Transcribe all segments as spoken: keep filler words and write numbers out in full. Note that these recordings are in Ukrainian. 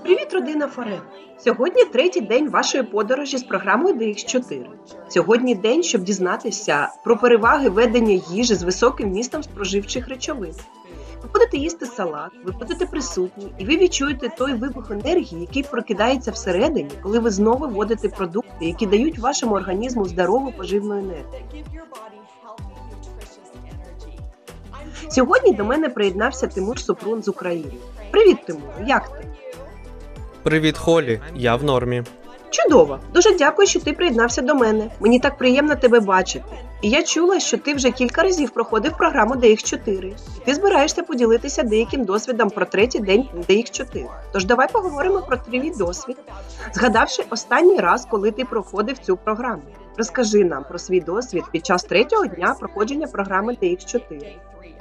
Привіт, родина Форел! Сьогодні третій день вашої подорожі з програмою ді ікс чотири. Сьогодні день, щоб дізнатися про переваги ведення їжі з високим вмістом споживчих речовин. Ви будете їсти салат, ви будете присутні, і ви відчуєте той вибух енергії, який прокидається всередині, коли ви знову вводите продукти, які дають вашому організму здорову поживну енергію. Сьогодні до мене приєднався Тимур Супрун з України. Привіт, Тимур, як ти? Привіт, Холі, я в нормі. Чудово! Дуже дякую, що ти приєднався до мене. Мені так приємно тебе бачити. І я чула, що ти вже кілька разів проходив програму ді ікс чотири. І ти збираєшся поділитися деяким досвідом про третій день ді ікс чотири. Тож давай поговоримо про твій досвід, згадавши останній раз, коли ти проходив цю програму. Розкажи нам про свій досвід під час третього дня проходження програми ді ікс чотири.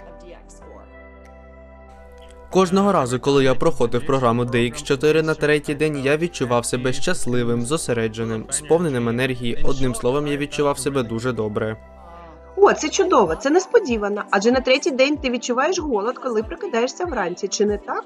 Кожного разу, коли я проходив програму ді ікс чотири на третій день, я відчував себе щасливим, зосередженим, сповненим енергії. Одним словом, я відчував себе дуже добре. О, це чудово, це несподівано, адже на третій день ти відчуваєш голод, коли прокидаєшся вранці, чи не так?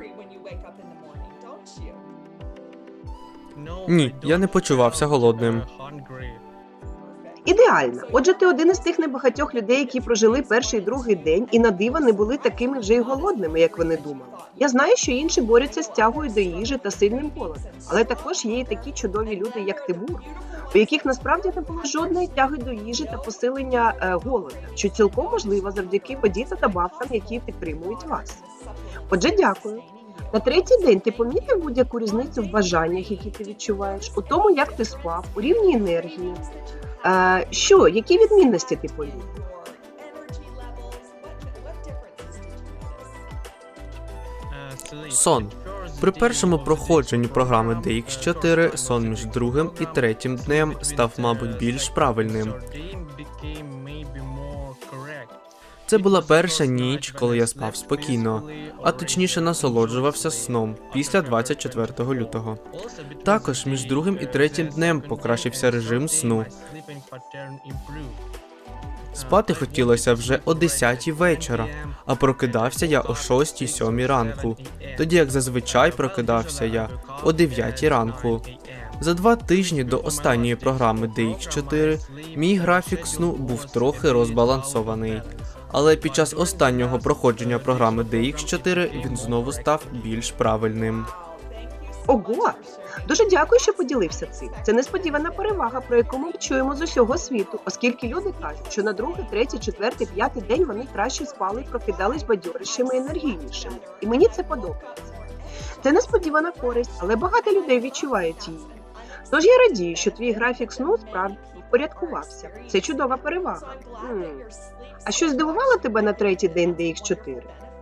Ні, я не почувався голодним. Ідеально. Отже, ти один із тих небагатьох людей, які прожили перший і другий день і на диво не були такими вже й голодними, як вони думали. Я знаю, що інші борються з тягою до їжі та сильним голодом. Але також є і такі чудові люди, як Тимур, у яких насправді не було жодної тяги до їжі та посилення е, голоду, що цілком можливо завдяки воді та добавкам, які підтримують вас. Отже, дякую. На третій день ти помітив будь-яку різницю в бажаннях, які ти відчуваєш, у тому, як ти спав, у рівні енергії? А, що, які відмінності ти помітив? Сон. При першому проходженні програми ді ікс чотири сон між другим і третім днем став, мабуть, більш правильним. Це була перша ніч, коли я спав спокійно, а точніше насолоджувався сном після двадцять четвертого лютого. Також між другим і третім днем покращився режим сну. Спати хотілося вже о десятій вечора, а прокидався я о шостій-сьомій ранку, тоді як зазвичай прокидався я о дев'ятій ранку. За два тижні до останньої програми ді ікс чотири мій графік сну був трохи розбалансований. Але під час останнього проходження програми ді ікс чотири він знову став більш правильним. Ого! Дуже дякую, що поділився цим. Це несподівана перевага, про яку ми чуємо з усього світу, оскільки люди кажуть, що на другий, третій, четвертий, п'ятий день вони краще спали і прокидались бадьорішими і енергійнішими. І мені це подобається. Це несподівана користь, але багато людей відчувають її. Тож я радію, що твій графік сну справді впорядкувався. Це чудова перевага. М. А що здивувало тебе на третій день ді ікс чотири?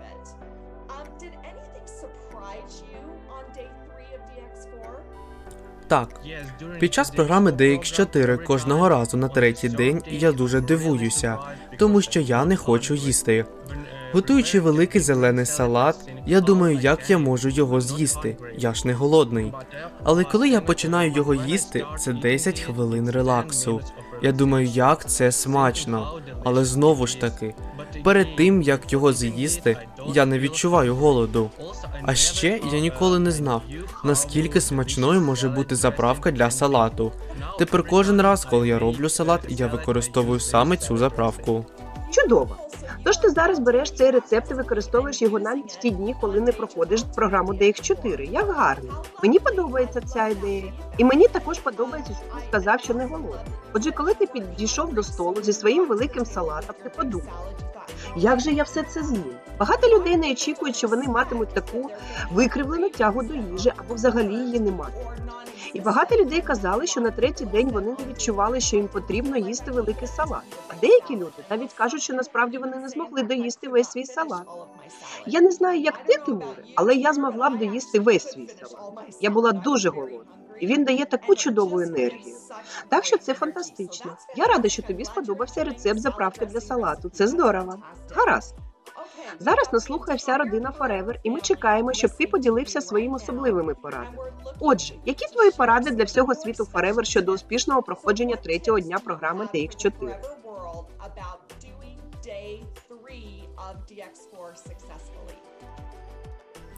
Так, під час програми ді ікс чотири кожного разу на третій день я дуже дивуюся, тому що я не хочу їсти. Готуючи великий зелений салат, я думаю, як я можу його з'їсти, я ж не голодний. Але коли я починаю його їсти, це десять хвилин релаксу. Я думаю, як це смачно, але знову ж таки, перед тим, як його з'їсти, я не відчуваю голоду. А ще я ніколи не знав, наскільки смачною може бути заправка для салату. Тепер кожен раз, коли я роблю салат, я використовую саме цю заправку. Чудово! Тож ти зараз береш цей рецепт і використовуєш його навіть в ті дні, коли не проходиш програму ді ікс чотири. Як гарно! Мені подобається ця ідея. І мені також подобається, що ти сказав, що не голодний. Отже, коли ти підійшов до столу зі своїм великим салатом, ти подумав, як же я все це з'їм? Багато людей не очікують, що вони матимуть таку викривлену тягу до їжі або взагалі її не матимуть. І багато людей казали, що на третій день вони не відчували, що їм потрібно їсти великий салат. А деякі люди навіть кажуть, що насправді вони не змогли доїсти весь свій салат. Я не знаю, як ти, Тимуре, але я змогла б доїсти весь свій салат. Я була дуже голодна. І він дає таку чудову енергію. Так що це фантастично. Я рада, що тобі сподобався рецепт заправки для салату. Це здорово. Гаразд. Зараз нас слухає вся родина Forever, і ми чекаємо, щоб ти поділився своїми особливими порадами. Отже, які твої поради для всього світу Forever щодо успішного проходження третього дня програми ді ікс чотири?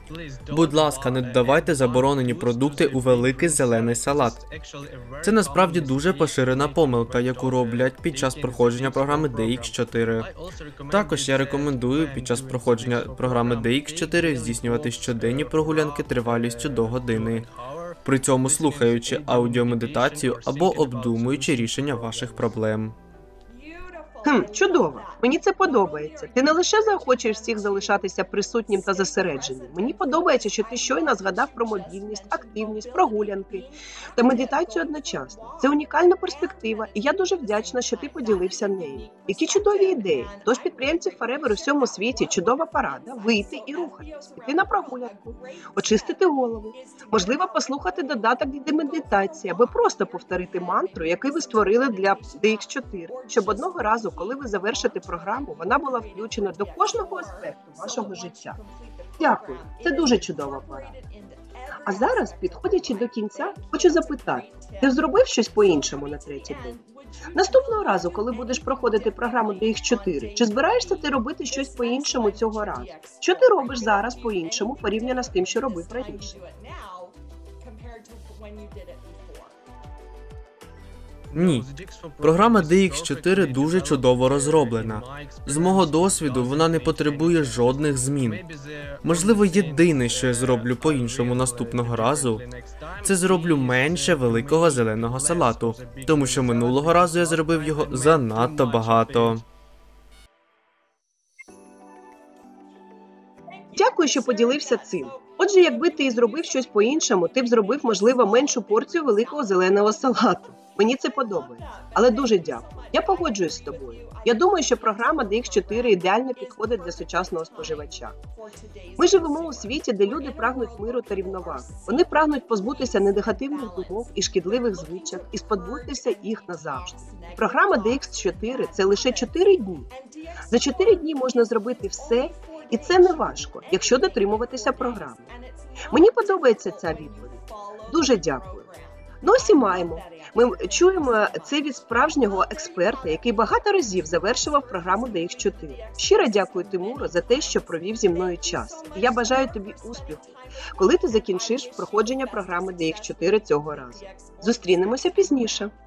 Будь ласка, не додавайте заборонені продукти у великий зелений салат. Це насправді дуже поширена помилка, яку роблять під час проходження програми ді ікс чотири. Також я рекомендую під час проходження програми ді ікс чотири здійснювати щоденні прогулянки тривалістю до години, при цьому слухаючи аудіомедитацію або обдумуючи рішення ваших проблем. Хм, чудово. Мені це подобається. Ти не лише заохочуєш всіх залишатися присутнім та зосередженим. Мені подобається, що ти щойно згадав про мобільність, активність, прогулянки та медитацію одночасно. Це унікальна перспектива, і я дуже вдячна, що ти поділився нею. Які чудові ідеї. Тож підприємців Forever у всьому світі чудова порада – вийти і рухатись, піти на прогулянку, очистити голову, можливо, послухати додаток від медитації, або просто повторити мантру, яку ви створили для ді ікс чотири, щоб одного разу, коли ви завершите програму, вона була включена до кожного аспекту вашого життя. Дякую, це дуже чудова порада. А зараз, підходячи до кінця, хочу запитати, ти зробив щось по-іншому на третій день? Наступного разу, коли будеш проходити програму ді ікс чотири, чи збираєшся ти робити щось по-іншому цього разу? Що ти робиш зараз по-іншому, порівняно з тим, що робив раніше? Ні. Програма ді ікс чотири дуже чудово розроблена. З мого досвіду, вона не потребує жодних змін. Можливо, єдине, що я зроблю по-іншому наступного разу, це зроблю менше великого зеленого салату, тому що минулого разу я зробив його занадто багато. Дякую, що поділився цим. Отже, якби ти і зробив щось по-іншому, ти б зробив, можливо, меншу порцію великого зеленого салату. Мені це подобається, але дуже дякую. Я погоджуюсь з тобою. Я думаю, що програма ді ікс чотири ідеально підходить для сучасного споживача. Ми живемо у світі, де люди прагнуть миру та рівноваги. Вони прагнуть позбутися негативних думок і шкідливих звичок і сподбутися їх назавжди. Програма ді ікс чотири – це лише чотири дні. За чотири дні можна зробити все, і це не важко, якщо дотримуватися програми. Мені подобається ця відповідь. Дуже дякую. Ну ось і маємо. Ми чуємо це від справжнього експерта, який багато разів завершував програму ді ікс чотири. Щиро дякую, Тимуро, за те, що провів зі мною час. І я бажаю тобі успіху, коли ти закінчиш проходження програми ді ікс чотири цього разу. Зустрінемося пізніше.